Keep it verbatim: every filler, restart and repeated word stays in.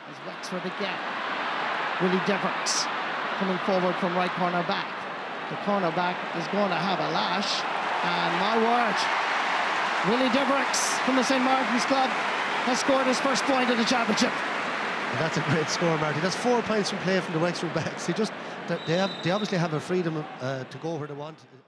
as Wexford again. Willie Devereux coming forward from right corner back. The cornerback is going to have a lash, and my word, Willie Devereux from the Saint Martin's Club has scored his first point of the championship. And that's a great score, Marty. That's four points from play from the Wexford backs. They just, they have, they obviously have a freedom uh, to go where they want.